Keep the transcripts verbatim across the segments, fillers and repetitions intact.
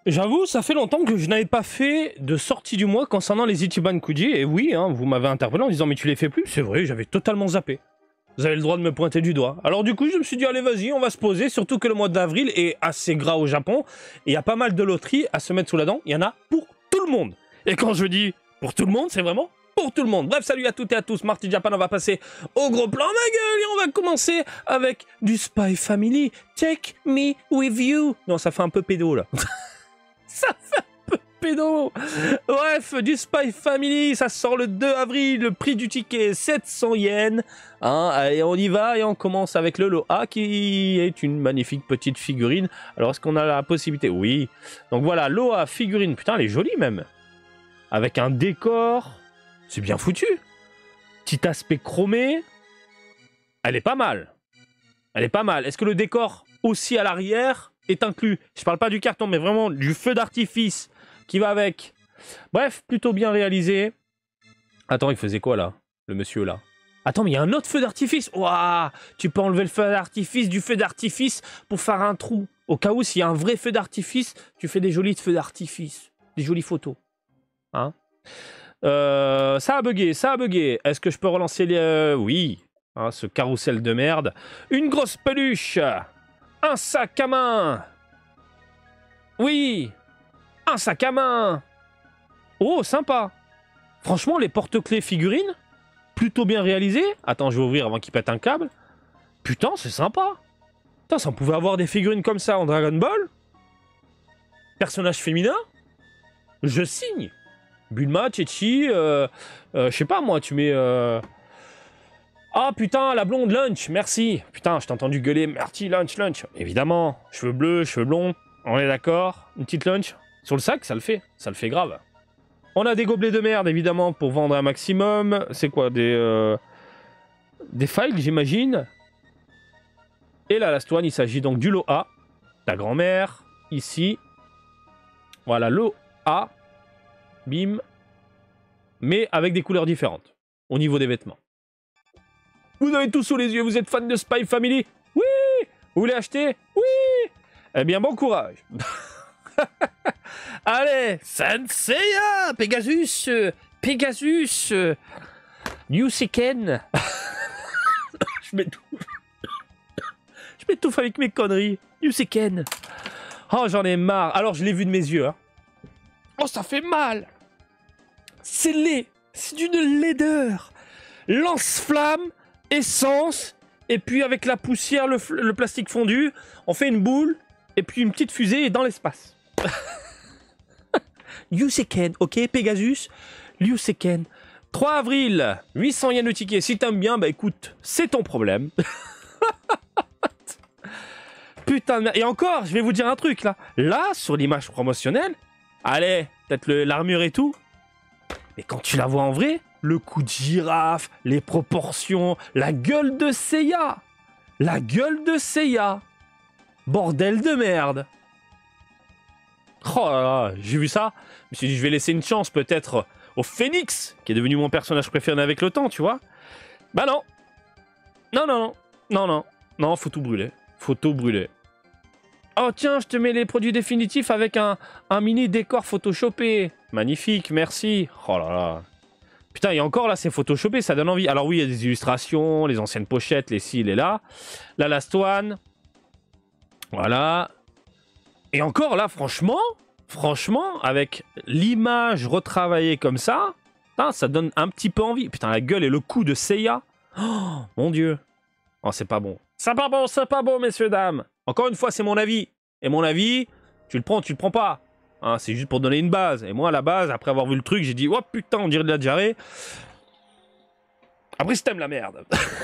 J'avoue, ça fait longtemps que je n'avais pas fait de sortie du mois concernant les Ichiban Kuji. Et oui, hein, vous m'avez interpellé en disant mais tu les fais plus. C'est vrai, j'avais totalement zappé. Vous avez le droit de me pointer du doigt. Alors du coup, je me suis dit allez vas-y, on va se poser. Surtout que le mois d'avril est assez gras au Japon. Et il y a pas mal de loteries à se mettre sous la dent. Il y en a pour tout le monde. Et quand je dis pour tout le monde, c'est vraiment pour tout le monde. Bref, salut à toutes et à tous. Marty Japan, on va passer au gros plan, ma gueule. Et on va commencer avec du Spy Family. Take me with you. Non, ça fait un peu pédo là. Ça fait un peu pédo. Bref, du Spy Family, ça sort le deux avril, le prix du ticket sept cents yens. Hein, allez, on y va et on commence avec le lot A qui est une magnifique petite figurine. Alors, est-ce qu'on a la possibilité? Oui. Donc voilà, lot A figurine, putain, elle est jolie même. Avec un décor, c'est bien foutu. Petit aspect chromé, elle est pas mal. Elle est pas mal. Est-ce que le décor aussi à l'arrière est inclus? Je parle pas du carton, mais vraiment du feu d'artifice qui va avec. Bref, plutôt bien réalisé. Attends, il faisait quoi là, le monsieur là? Attends, mais il y a un autre feu d'artifice. Waouh, tu peux enlever le feu d'artifice du feu d'artifice pour faire un trou. Au cas où, s'il y a un vrai feu d'artifice, tu fais des jolis feux d'artifice. Des jolies photos. Hein, euh, ça a bugué, ça a bugué. Est-ce que je peux relancer les... Euh, oui. Hein, ce carrousel de merde. Une grosse peluche. Un sac à main. Oui. Un sac à main. Oh, sympa. Franchement, les porte-clés figurines, plutôt bien réalisés. Attends, je vais ouvrir avant qu'il pète un câble. Putain, c'est sympa. Putain, ça on pouvait avoir des figurines comme ça en Dragon Ball. Personnage féminin. Je signe. Bulma, Chechi, euh, euh, je sais pas moi, tu mets... Euh... Ah putain, la blonde, Lunch, merci. Putain, je t'ai entendu gueuler, merci, Lunch, Lunch. Évidemment, cheveux bleus, cheveux blonds, on est d'accord. Une petite Lunch. Sur le sac, ça le fait, ça le fait grave. On a des gobelets de merde, évidemment, pour vendre un maximum. C'est quoi, des... Euh... Des files, j'imagine. Et là, la Stoine, il s'agit donc du lot A. Ta grand-mère, ici. Voilà, lot A. Bim. Mais avec des couleurs différentes, au niveau des vêtements. Vous avez tout sous les yeux, vous êtes fan de Spy Family? Oui. Vous voulez acheter? Oui. Eh bien, bon courage. Allez, Senseiya, Pegasus, Pegasus, Newseken. Je m'étouffe. Je m'étouffe avec mes conneries. Newseken. Oh, j'en ai marre. Alors, je l'ai vu de mes yeux. Hein. Oh, ça fait mal. C'est laid. C'est d'une laideur. Lance-flamme, essence, et puis avec la poussière, le, le plastique fondu, on fait une boule, et puis une petite fusée dans l'espace. Newseken, ok, Pegasus, Newseken. trois avril, huit cents yens le ticket. Si t'aimes bien, bah écoute, c'est ton problème. Putain de merde. Et encore, je vais vous dire un truc là. Là, sur l'image promotionnelle, allez, peut-être l'armure et tout. Mais quand tu la vois en vrai, le cou de girafe, les proportions, la gueule de Seiya. La gueule de Seiya. Bordel de merde. Oh là là, j'ai vu ça. Je me suis dit, je vais laisser une chance peut-être au Phénix, qui est devenu mon personnage préféré avec le temps, tu vois. Bah non. Non, non, non. Non, non. Non, faut tout brûler. Faut tout brûler. Oh tiens, je te mets les produits définitifs avec un, un mini décor photoshopé. Magnifique, merci. Oh là là. Putain, et encore là, c'est photoshopé, ça donne envie. Alors oui, il y a des illustrations, les anciennes pochettes, les ci, les là. La Last One. Voilà. Et encore là, franchement, franchement, avec l'image retravaillée comme ça, putain, ça donne un petit peu envie. Putain, la gueule et le cou de Seiya. Oh, mon Dieu. Oh, c'est pas bon. C'est pas bon, c'est pas bon, messieurs, dames. Encore une fois, c'est mon avis. Et mon avis, tu le prends, tu le prends pas. Hein, c'est juste pour donner une base. Et moi, à la base, après avoir vu le truc, j'ai dit, oh putain, on dirait de la diarrhée. Après, si t'aimes la merde.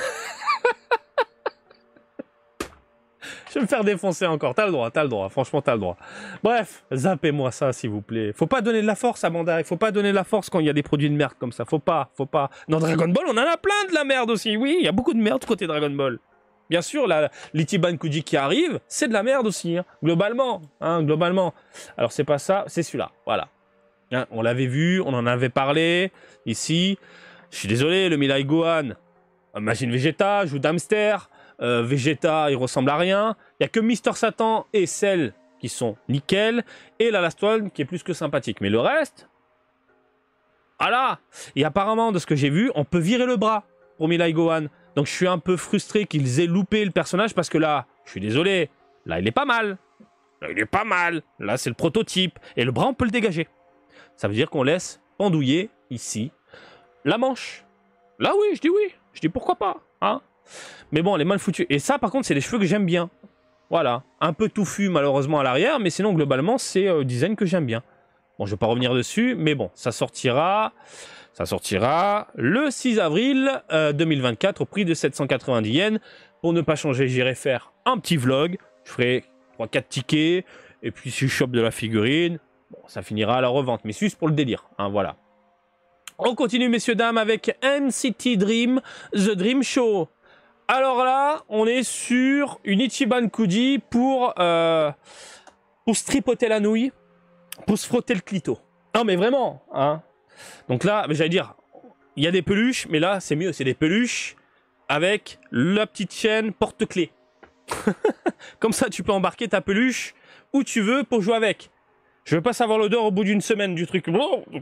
Je vais me faire défoncer encore. T'as le droit, t'as le droit. Franchement, t'as le droit. Bref, zappez-moi ça, s'il vous plaît. Faut pas donner de la force à Bandai. Faut pas donner de la force quand il y a des produits de merde comme ça. Faut pas, faut pas. Dans Dragon Ball, on en a plein de la merde aussi. Oui, il y a beaucoup de merde côté Dragon Ball. Bien sûr, l'Ichiban Kuji qui arrive, c'est de la merde aussi, hein, globalement, hein, globalement. Alors, c'est pas ça, c'est celui-là, voilà. Hein, on l'avait vu, on en avait parlé, ici. Je suis désolé, le Mirai Gohan, Machine Vegeta, joue Damster, euh, Vegeta, il ressemble à rien. Il n'y a que Mister Satan et Cell qui sont nickel, et la Last One qui est plus que sympathique. Mais le reste, voilà. Et apparemment, de ce que j'ai vu, on peut virer le bras pour Milaï Gohan. Donc je suis un peu frustré qu'ils aient loupé le personnage, parce que là, je suis désolé, là il est pas mal. Là il est pas mal. Là c'est le prototype. Et le bras, on peut le dégager. Ça veut dire qu'on laisse pendouiller, ici, la manche. Là oui, je dis oui. Je dis pourquoi pas, hein. Mais bon, elle est mal foutue. Et ça, par contre, c'est des cheveux que j'aime bien. Voilà. Un peu touffu, malheureusement, à l'arrière. Mais sinon, globalement, c'est euh, le design que j'aime bien. Bon, je vais pas revenir dessus. Mais bon, ça sortira... Ça sortira le six avril euh, deux mille vingt-quatre au prix de sept cent quatre-vingt-dix yens. Pour ne pas changer, j'irai faire un petit vlog. Je ferai trois quatre tickets. Et puis, si je chope de la figurine, bon, ça finira à la revente. Mais juste pour le délire, hein, voilà. On continue, messieurs, dames, avec N C T Dream, The Dream Show. Alors là, on est sur une Ichiban Kuji pour, euh, pour se tripoter la nouille, pour se frotter le clito. Non, mais vraiment, hein. Donc là, j'allais dire, il y a des peluches, mais là, c'est mieux, c'est des peluches avec la petite chaîne porte-clés. Comme ça, tu peux embarquer ta peluche où tu veux pour jouer avec. Je veux pas savoir l'odeur au bout d'une semaine du truc.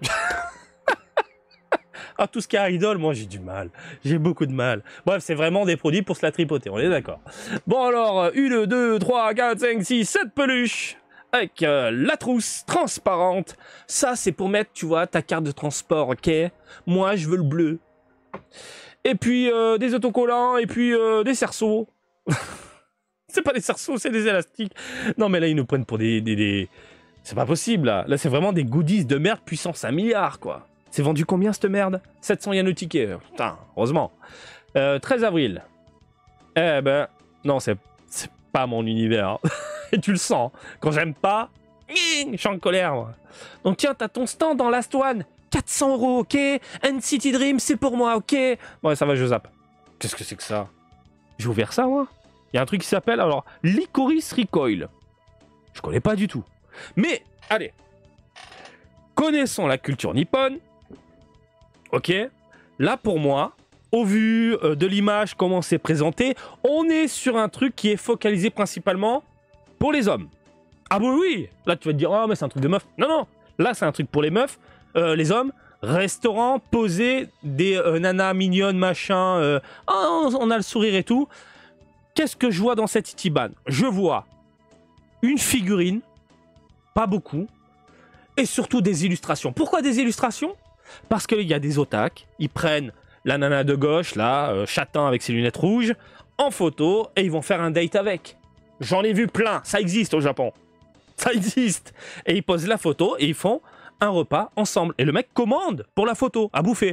Ah, tout ce qui est idol, moi j'ai du mal. J'ai beaucoup de mal. Bref, c'est vraiment des produits pour se la tripoter, on est d'accord. Bon alors, une, deux, trois, quatre, cinq, six, sept peluches. Avec euh, la trousse transparente. Ça, c'est pour mettre, tu vois, ta carte de transport, ok? Moi, je veux le bleu. Et puis, euh, des autocollants, et puis euh, des cerceaux. C'est pas des cerceaux, c'est des élastiques. Non, mais là, ils nous prennent pour des... des, des... C'est pas possible, là. Là, c'est vraiment des goodies de merde puissance un milliard, quoi. C'est vendu combien, cette merde? sept cents yens le ticket. Putain, heureusement. Euh, treize avril. Eh ben, non, c'est pas mon univers. Et tu le sens. Quand j'aime pas, je suis en colère, moi. Donc tiens, t'as ton stand dans Last One. quatre cents euros, ok? N C T Dream, c'est pour moi, ok? Ouais, ça va, je zappe. Qu'est-ce que c'est que ça? J'ai ouvert ça, moi. Il y a un truc qui s'appelle, alors, Licorice Recoil. Je connais pas du tout. Mais, allez. Connaissons la culture nippone. Ok? Là, pour moi, au vu euh, de l'image, comment c'est présenté, on est sur un truc qui est focalisé principalement pour les hommes. Ah oui, oui. Là, tu vas te dire, oh, mais c'est un truc de meuf. Non, non. Là, c'est un truc pour les meufs, euh, les hommes. Restaurant, poser des euh, nanas mignonnes, machin. Euh, oh, on a le sourire et tout. Qu'est-ce que je vois dans cette Ichiban? Je vois une figurine, pas beaucoup, et surtout des illustrations. Pourquoi des illustrations? Parce qu'il y a des otak, ils prennent la nana de gauche, là, euh, châtain avec ses lunettes rouges, en photo, et ils vont faire un date avec. J'en ai vu plein, ça existe au Japon. Ça existe. Et ils posent la photo et ils font un repas ensemble. Et le mec commande pour la photo, à bouffer.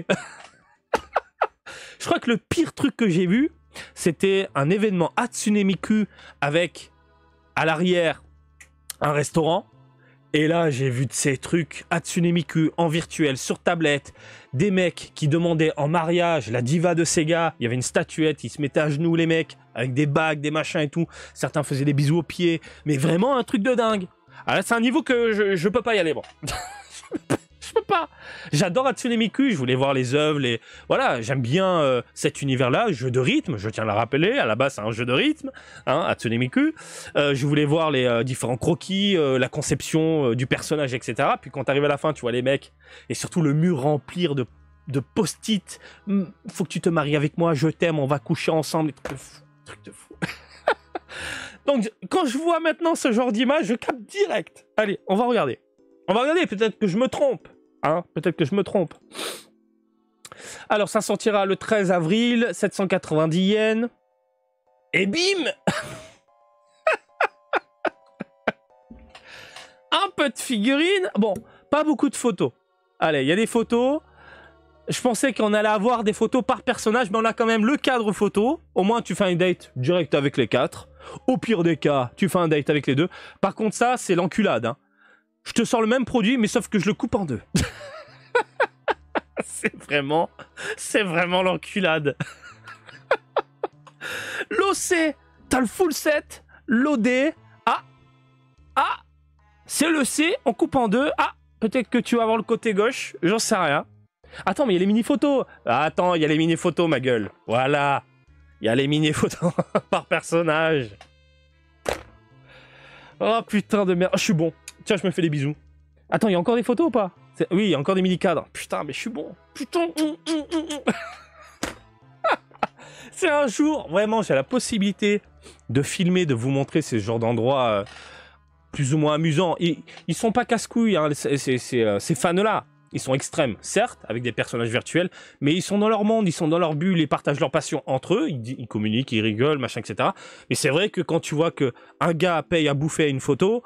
Je crois que le pire truc que j'ai vu, c'était un événement Hatsune Miku avec, à l'arrière, un restaurant. Et là, j'ai vu de ces trucs Hatsune Miku en virtuel, sur tablette, des mecs qui demandaient en mariage la diva de Sega. Il y avait une statuette, ils se mettaient à genoux, les mecs, avec des bagues, des machins et tout. Certains faisaient des bisous aux pieds, mais vraiment un truc de dingue. Alors c'est un niveau que je, je peux pas y aller, bon. Je peux pas. J'adore Hatsune Miku, je voulais voir les œuvres, les... Voilà, j'aime bien euh, cet univers-là, jeu de rythme, je tiens à le rappeler, à la base c'est un jeu de rythme, hein, Hatsune Miku. Euh, je voulais voir les euh, différents croquis, euh, la conception euh, du personnage, et cetera. Puis quand t'arrives à la fin, tu vois les mecs, et surtout le mur rempli de, de post-it, faut que tu te maries avec moi, je t'aime, on va coucher ensemble, trucs de fou. Trucs de fou. Donc quand je vois maintenant ce genre d'image, je capte direct. Allez, on va regarder. On va regarder, peut-être que je me trompe. Hein, peut-être que je me trompe. Alors, ça sortira le treize avril, sept cent quatre-vingt-dix yens. Et bim. Un peu de figurines. Bon, pas beaucoup de photos. Allez, il y a des photos. Je pensais qu'on allait avoir des photos par personnage, mais on a quand même le cadre photo. Au moins, tu fais un date direct avec les quatre. Au pire des cas, tu fais un date avec les deux. Par contre, ça, c'est l'enculade, hein. Je te sors le même produit, mais sauf que je le coupe en deux. C'est vraiment... C'est vraiment l'enculade. L'O C, t'as le full set. L'O D, ah, ah, c'est le C, on coupe en deux. Ah, peut-être que tu vas avoir le côté gauche, j'en sais rien. Attends, mais il y a les mini-photos. Ah, attends, il y a les mini-photos, ma gueule. Voilà. Il y a les mini-photos par personnage. Oh putain de merde. Oh, je suis bon. Tiens, je me fais des bisous. Attends, il y a encore des photos ou pas? Oui, il y a encore des mini-cadres. Putain, mais je suis bon. Putain. C'est un jour, vraiment, j'ai la possibilité de filmer, de vous montrer ces genres d'endroits euh, plus ou moins amusants. Ils, ils sont pas casse-couilles, hein, ces, ces, ces, ces fans-là. Ils sont extrêmes, certes, avec des personnages virtuels, mais ils sont dans leur monde, ils sont dans leur bulle, ils partagent leur passion entre eux, ils, ils communiquent, ils rigolent, machin, et cetera. Mais c'est vrai que quand tu vois qu'un gars paye à bouffer à une photo,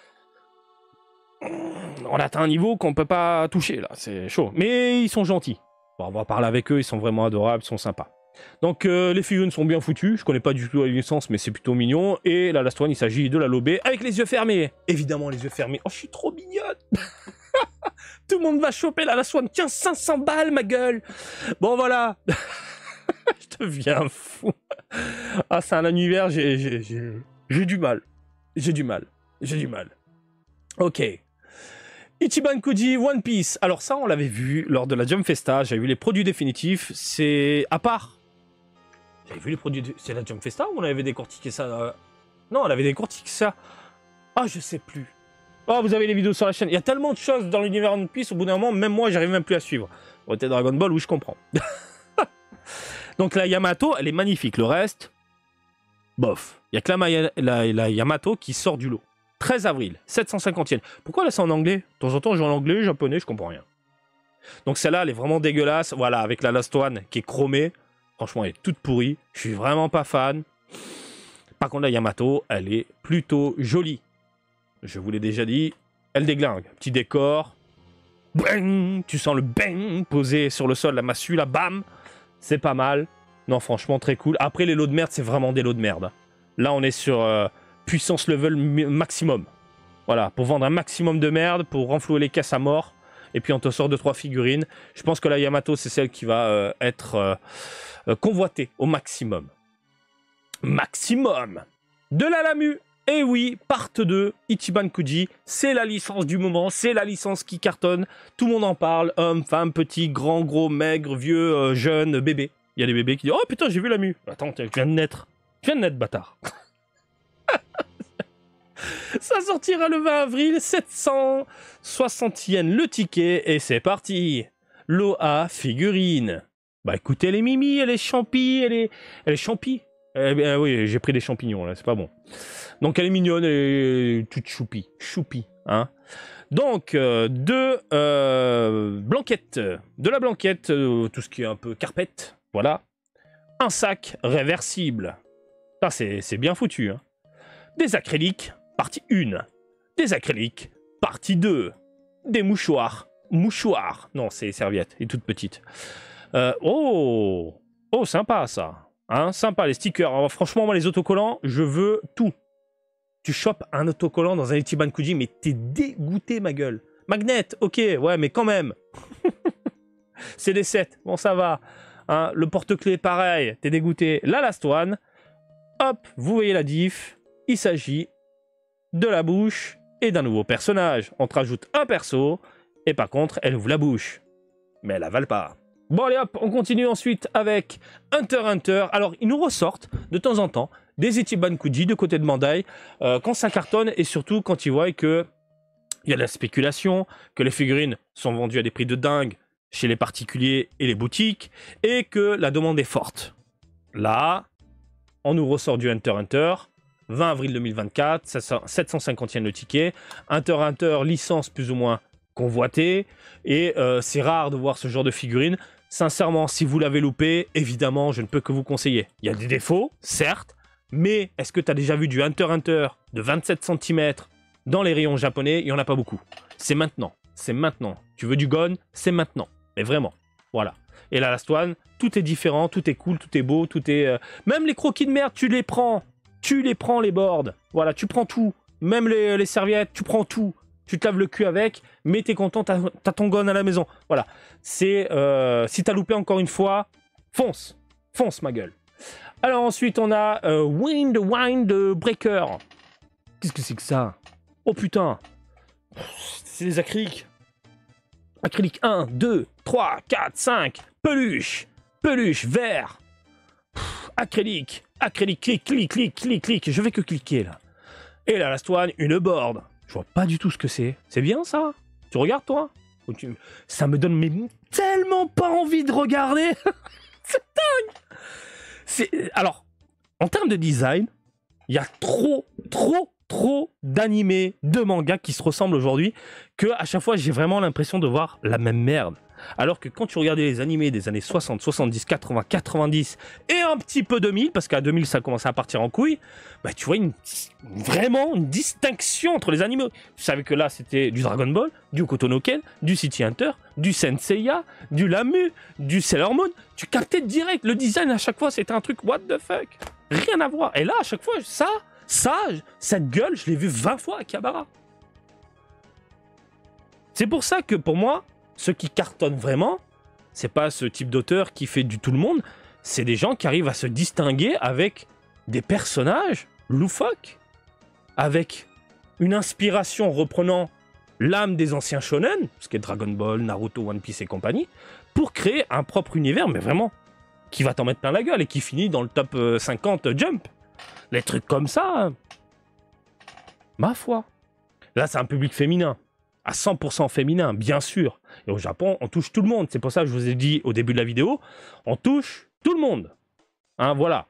on atteint un niveau qu'on peut pas toucher, là, c'est chaud. Mais ils sont gentils. Bon, on va parler avec eux, ils sont vraiment adorables, ils sont sympas. Donc euh, les figurines sont bien foutues, je connais pas du tout la licence, mais c'est plutôt mignon. Et la Last One, il s'agit de la lobée avec les yeux fermés. Évidemment, les yeux fermés. Oh, je suis trop mignonne. Tout le monde va choper la Last One. Tiens, cinq cents balles, ma gueule. Bon, voilà. Je deviens fou. Ah, c'est un univers, j'ai du mal. J'ai du mal. J'ai du mal. Ok. Ichiban Kuji One Piece. Alors ça, on l'avait vu lors de la Jump Festa. J'avais vu les produits définitifs. C'est à part. J'avais vu les produits... De... C'est la Jump Festa ou on avait décortiqué ça euh... Non, on avait décortiqué ça. Ah, je sais plus. Oh, vous avez les vidéos sur la chaîne. Il y a tellement de choses dans l'univers One Piece, au bout d'un moment, même moi, j'arrive même plus à suivre. Bon, t'es Dragon Ball, oui, je comprends. Donc la Yamato, elle est magnifique. Le reste, bof. Il y a que la, Maya... la... la Yamato qui sort du lot. treize avril, sept cent cinquantième. Pourquoi là c'est en anglais? De temps en temps, je joue en anglais, japonais, je comprends rien. Donc celle-là, elle est vraiment dégueulasse. Voilà, avec la Last One qui est chromée. Franchement, elle est toute pourrie. Je suis vraiment pas fan. Par contre, la Yamato, elle est plutôt jolie. Je vous l'ai déjà dit. Elle déglingue. Petit décor. Bang, tu sens le bang posé sur le sol, la massue, là, bam. C'est pas mal. Non, franchement, très cool. Après, les lots de merde, c'est vraiment des lots de merde. Là, on est sur euh, puissance level maximum. Voilà, pour vendre un maximum de merde, pour renflouer les caisses à mort. Et puis, on te sort deux trois figurines. Je pense que la Yamato, c'est celle qui va euh, être euh, euh, convoitée au maximum. Maximum de la Lamu. Et oui, part deux, Ichiban Kuji, c'est la licence du moment, c'est la licence qui cartonne. Tout le monde en parle, homme, femme, petit, grand, gros, maigre, vieux, euh, jeune, bébé. Il y a des bébés qui disent « Oh putain, j'ai vu la Lamu !» Attends, tu viens de naître. Tu viens de naître, bâtard. Ça sortira le vingt avril, sept cent soixante yens le ticket, et c'est parti. L'O A figurine. Bah écoutez, elle est mimi, elle est champi, elle est, elle est champi. Eh bien oui, j'ai pris des champignons là, c'est pas bon. Donc elle est mignonne, elle est toute choupi, choupi, hein. Donc euh, deux euh, blanquettes, de la blanquette, euh, tout ce qui est un peu carpette, voilà. Un sac réversible. Ça c'est bien foutu, hein. Des acryliques, partie un. Des acryliques, partie deux. Des mouchoirs, mouchoirs. Non, c'est serviettes, et toutes petites. Euh, oh, oh, sympa ça. Hein, sympa les stickers. Alors, franchement, moi les autocollants, je veux tout. Tu chopes un autocollant dans un Ichiban Kuji, mais t'es dégoûté, ma gueule. Magnet, ok, ouais, mais quand même. C'est des sets, bon ça va. Hein, le porte-clés, pareil, t'es dégoûté. La Last One, hop, vous voyez la diff. Il s'agit de la bouche et d'un nouveau personnage. On te rajoute un perso, et par contre, elle ouvre la bouche. Mais elle avale pas. Bon allez hop, on continue ensuite avec Hunter x Hunter. Alors ils nous ressortent de temps en temps des Ichiban Kuji de côté de Bandai euh, quand ça cartonne et surtout quand ils voient que il y a de la spéculation, que les figurines sont vendues à des prix de dingue chez les particuliers et les boutiques et que la demande est forte. Là, on nous ressort du Hunter x Hunter, vingt avril deux mille vingt-quatre, sept cent cinquante yens le ticket. Hunter x Hunter, licence plus ou moins convoitée et euh, c'est rare de voir ce genre de figurines. Sincèrement, si vous l'avez loupé, évidemment, je ne peux que vous conseiller. Il y a des défauts, certes, mais est-ce que tu as déjà vu du Hunter x Hunter de vingt-sept centimètres dans les rayons japonais? Il n'y en a pas beaucoup. C'est maintenant, c'est maintenant. Tu veux du Gon? C'est maintenant. Mais vraiment, voilà. Et la Last One, tout est différent, tout est cool, tout est beau, tout est... Euh... Même les croquis de merde, tu les prends. Tu les prends, les boards. Voilà, tu prends tout. Même les, les serviettes, tu prends tout. Tu te laves le cul avec, mais t'es content, t'as as ton gon à la maison. Voilà. C'est... Euh, si t'as loupé encore une fois, fonce. Fonce, ma gueule. Alors ensuite, on a euh, Wind Wind Breaker. Qu'est-ce que c'est que ça? Oh putain. C'est des acryliques. Acrylique un, deux, trois, quatre, cinq. Peluche. Peluche, vert. Pff, acrylique. Acrylique, clic, clic, clic, clic, clic. Je vais que cliquer, là. Et la Last One, une board. Je vois pas du tout ce que c'est. C'est bien ça? Tu regardes toi? tu... Ça me donne mais, tellement pas envie de regarder. C'est dingue. C'est... Alors, en termes de design, il y a trop, trop, trop d'animés, de mangas qui se ressemblent aujourd'hui que à chaque fois j'ai vraiment l'impression de voir la même merde. Alors que quand tu regardais les animés des années soixante, soixante-dix, quatre-vingts, quatre-vingt-dix et un petit peu deux mille, parce qu'à deux mille ça commençait à partir en couille, bah tu vois une, vraiment une distinction entre les animés. Tu savais que là c'était du Dragon Ball, du Kotonoken, du City Hunter, du Senseiya, du Lamu, du Sailor Moon. Tu captais direct, le design à chaque fois c'était un truc what the fuck. Rien à voir. Et là à chaque fois ça, ça, cette gueule je l'ai vu vingt fois à Kihabara. C'est pour ça que pour moi, ceux qui cartonnent vraiment, c'est pas ce type d'auteur qui fait du tout le monde, c'est des gens qui arrivent à se distinguer avec des personnages loufoques, avec une inspiration reprenant l'âme des anciens shonen, ce qui est Dragon Ball, Naruto, One Piece et compagnie, pour créer un propre univers, mais vraiment, qui va t'en mettre plein la gueule et qui finit dans le top cinquante Jump. Les trucs comme ça, ma foi. Là, c'est un public féminin. À cent pour cent féminin, bien sûr. Et au Japon, on touche tout le monde. C'est pour ça que je vous ai dit au début de la vidéo, on touche tout le monde. Hein, voilà.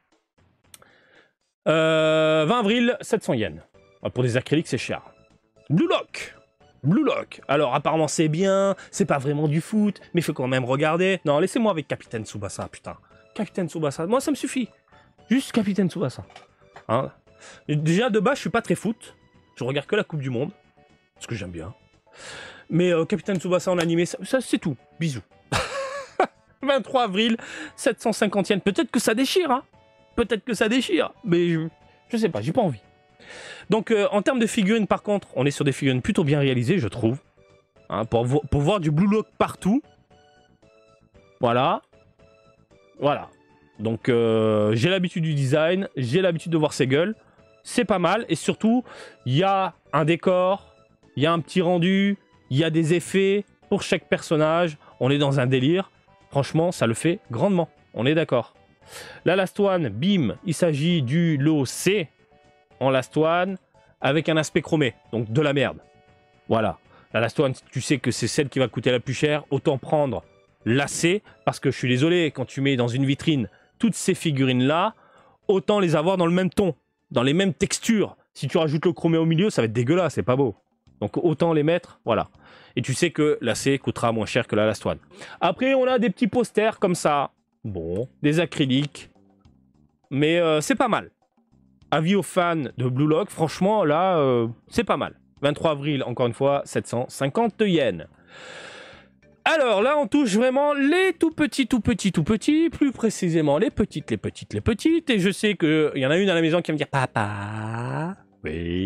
Euh, vingt avril, sept cents yens. Pour des acryliques, c'est cher. Blue Lock. Blue Lock. Alors, apparemment, c'est bien. C'est pas vraiment du foot, mais il faut quand même regarder. Non, laissez-moi avec Capitaine Tsubasa, putain. Capitaine Tsubasa. Moi, ça me suffit. Juste Capitaine Tsubasa. Hein. Déjà, de base, je suis pas très foot. Je regarde que la Coupe du Monde. Parce que j'aime bien. Mais euh, Capitaine Tsubasa en animé, ça, ça c'est tout. Bisous. vingt-trois avril, sept cent cinquante yens. Peut-être que ça déchire, hein. Peut-être que ça déchire. Mais je, je sais pas, j'ai pas envie. Donc, euh, en termes de figurines, par contre, on est sur des figurines plutôt bien réalisées, je trouve. Hein, pour, vo pour voir du Blue Lock partout. Voilà. Voilà. Donc, euh, j'ai l'habitude du design. J'ai l'habitude de voir ces gueules. C'est pas mal. Et surtout, il y a un décor. Il y a un petit rendu, il y a des effets pour chaque personnage. On est dans un délire. Franchement, ça le fait grandement. On est d'accord. La Last One, bim, il s'agit du lot C en Last One avec un aspect chromé. Donc de la merde. Voilà. La Last One, tu sais que c'est celle qui va coûter la plus chère. Autant prendre la C parce que je suis désolé, quand tu mets dans une vitrine toutes ces figurines-là, autant les avoir dans le même ton, dans les mêmes textures. Si tu rajoutes le chromé au milieu, ça va être dégueulasse, c'est pas beau. Donc autant les mettre, voilà. Et tu sais que la C coûtera moins cher que la Last One. Après, on a des petits posters comme ça. Bon, des acryliques. Mais euh, c'est pas mal. Avis aux fans de Blue Lock, franchement, là, euh, c'est pas mal. vingt-trois avril, encore une fois, sept cent cinquante yens. Alors là, on touche vraiment les tout petits, tout petits, tout petits. Plus précisément, les petites, les petites, les petites. Et je sais qu'il y en a une à la maison qui va me dire « Papa, oui ?»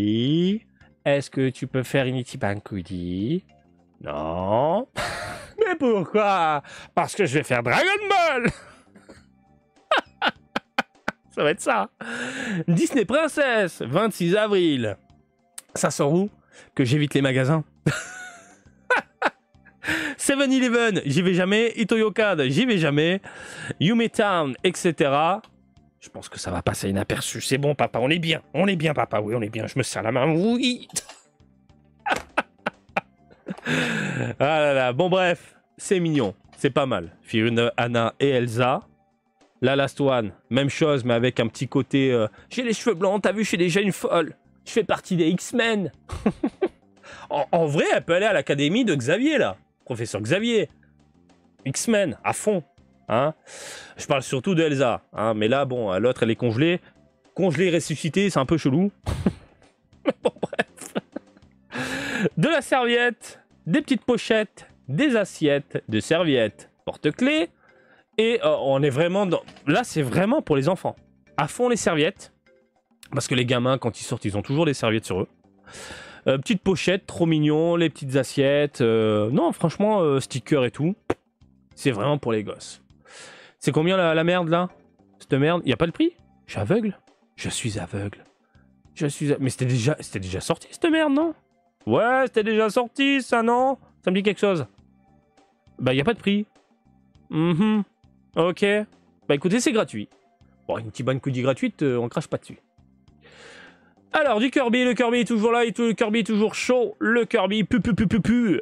Est-ce que tu peux faire une Ichiban Kudi? Non. Mais pourquoi? Parce que je vais faire Dragon Ball. Ça va être ça. Disney Princess, vingt-six avril. Ça sort où? Que j'évite les magasins. seven eleven, j'y vais jamais. Ito-Yokad, j'y vais jamais. Yume Town, et cetera. Je pense que ça va passer inaperçu. C'est bon, papa, on est bien. On est bien, papa, oui, on est bien. Je me serre la main, oui. Ah là là, bon bref, c'est mignon. C'est pas mal. Fiona, Anna et Elsa. La Last One, même chose, mais avec un petit côté... Euh, j'ai les cheveux blancs, t'as vu, je suis déjà une folle. Je fais partie des X-Men. en, en vrai, elle peut aller à l'académie de Xavier, là. Professeur Xavier. X-Men, à fond. Hein, je parle surtout de Elsa, hein, mais là, bon, l'autre, elle est congelée. Congelée, ressuscitée, c'est un peu chelou. Mais bon, bref. De la serviette, des petites pochettes, des assiettes, de serviettes, porte-clés. Et euh, on est vraiment dans... Là, c'est vraiment pour les enfants. À fond, les serviettes. Parce que les gamins, quand ils sortent, ils ont toujours des serviettes sur eux. Euh, petites pochettes, trop mignons, les petites assiettes. Euh... Non, franchement, euh, stickers et tout. C'est vraiment pour les gosses. C'est combien la, la merde là? Cette merde, il n'y a pas de prix? Je suis aveugle? Je suis aveugle. Je suis... Mais c'était déjà, c'était déjà sorti cette merde, non? Ouais, c'était déjà sorti ça, non? Ça me dit quelque chose. Bah, il n'y a pas de prix. Mhm. Ok. Bah écoutez, c'est gratuit. Bon, une petite bonne coudie gratuite, euh, on crache pas dessus. Alors, du Kirby, le Kirby est toujours là, et tout, le Kirby est toujours chaud. Le Kirby, pu pu pu pu pu.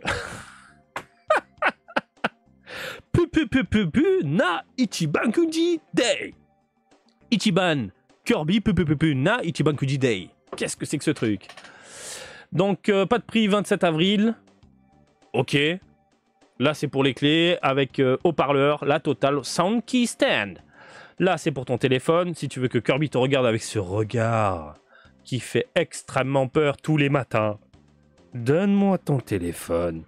Pu pu pu pu pu, na Ichiban Kuji Day. Ichiban, Kirby, pu pu pu pu, na Ichiban Kuji Day. Qu'est-ce que c'est que ce truc? Donc, euh, pas de prix, vingt-sept avril. Ok. Là, c'est pour les clés, avec euh, haut-parleur, la Total Sound Key Stand. Là, c'est pour ton téléphone, si tu veux que Kirby te regarde avec ce regard qui fait extrêmement peur tous les matins. Donne-moi ton téléphone.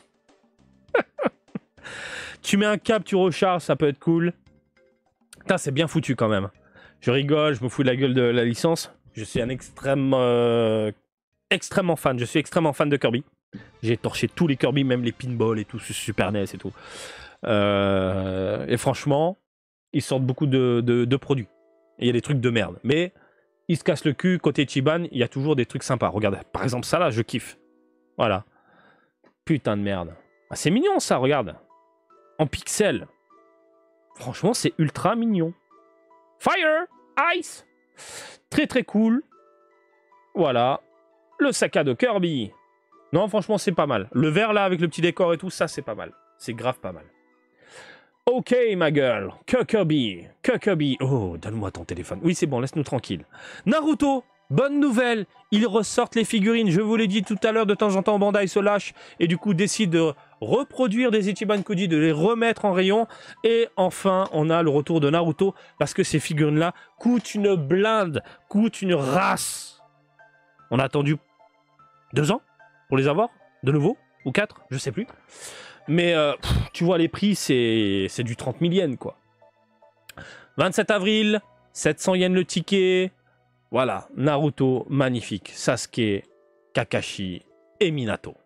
Tu mets un câble, tu recharges, ça peut être cool. Putain, c'est bien foutu quand même. Je rigole, je me fous de la gueule de la licence. Je suis un extrême... Euh, extrêmement fan. Je suis extrêmement fan de Kirby. J'ai torché tous les Kirby, même les pinballs et tout, sur Super N E S et tout. Euh, et franchement, ils sortent beaucoup de, de, de produits. Et il y a des trucs de merde. Mais ils se cassent le cul. Côté Ichiban, il y a toujours des trucs sympas. Regarde, par exemple, ça là, je kiffe. Voilà. Putain de merde. Ah, c'est mignon ça, regarde. En pixels. Franchement, c'est ultra mignon. Fire! Ice! Très très cool. Voilà. Le sac à dos Kirby. Non, franchement, c'est pas mal. Le vert là, avec le petit décor et tout, ça, c'est pas mal. C'est grave pas mal. Ok, ma gueule. Que Kirby. Que Kirby. Oh, donne-moi ton téléphone. Oui, c'est bon, laisse-nous tranquille. Naruto! Bonne nouvelle, ils ressortent les figurines. Je vous l'ai dit tout à l'heure, de temps en temps, Bandai se lâche et du coup décide de reproduire des Ichiban Kuji, de les remettre en rayon. Et enfin, on a le retour de Naruto parce que ces figurines-là coûtent une blinde, coûtent une race. On a attendu deux ans pour les avoir, de nouveau, ou quatre, je sais plus. Mais euh, pff, tu vois, les prix, c'est du trente mille yens, quoi. vingt-sept avril, sept cents yens le ticket. Voilà, Naruto, magnifique. Sasuke, Kakashi et Minato.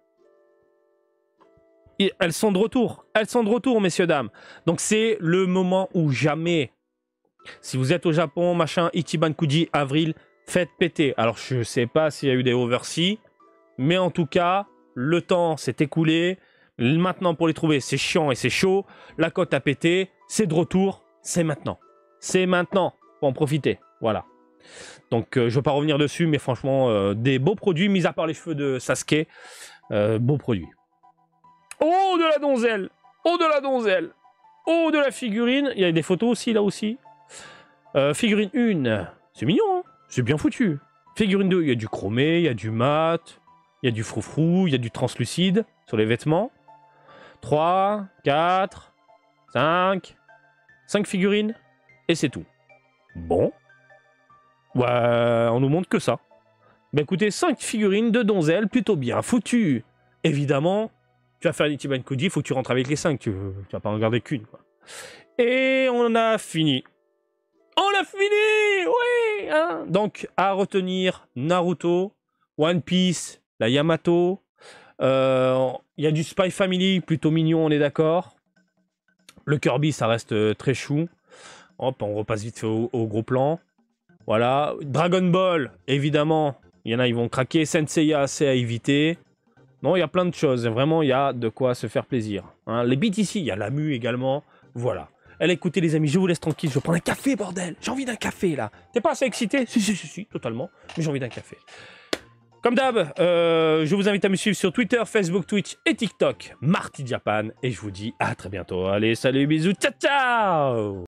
Et elles sont de retour. Elles sont de retour, messieurs, dames. Donc c'est le moment où jamais, si vous êtes au Japon, machin, Ichiban Kuji, avril, faites péter. Alors je sais pas s'il y a eu des overseas, mais en tout cas, le temps s'est écoulé. Maintenant, pour les trouver, c'est chiant et c'est chaud. La cote a pété. C'est de retour. C'est maintenant. C'est maintenant. Faut en profiter. Voilà. Donc, euh, je ne veux pas revenir dessus, mais franchement, euh, des beaux produits, mis à part les cheveux de Sasuke. Euh, beaux produits. Oh, de la donzelle! Oh, de la donzelle! Oh, de la figurine! Il y a des photos aussi, là aussi. Euh, figurine un. C'est mignon, hein? C'est bien foutu. Figurine deux, il y a du chromé, il y a du mat, il y a du froufrou, il y a du translucide sur les vêtements. trois, quatre, cinq. cinq figurines. Et c'est tout. Bon. Ouais, on nous montre que ça. Bah écoutez, cinq figurines de donzelles, plutôt bien foutues. Évidemment, tu vas faire l'Ichiban Kuji, il faut que tu rentres avec les cinq, tu, tu vas pas en regarder qu'une. Et on a fini. On a fini! Oui, hein. Donc, à retenir, Naruto, One Piece, la Yamato. Il euh, y a du Spy Family, plutôt mignon, on est d'accord. Le Kirby, ça reste euh, très chou. Hop, on repasse vite fait au, au gros plan. Voilà, Dragon Ball, évidemment, il y en a, ils vont craquer. Senseiya, c'est à éviter. Non, il y a plein de choses. Vraiment, il y a de quoi se faire plaisir. Hein. Les B T C, il y a la M U également. Voilà. Allez, écoutez, les amis, je vous laisse tranquille. Je vais prendre un café, bordel. J'ai envie d'un café, là. T'es pas assez excité? Si, si, si, si, totalement. Mais j'ai envie d'un café. Comme d'hab, euh, je vous invite à me suivre sur Twitter, Facebook, Twitch et TikTok. Marty Japan. Et je vous dis à très bientôt. Allez, salut, bisous, ciao, ciao!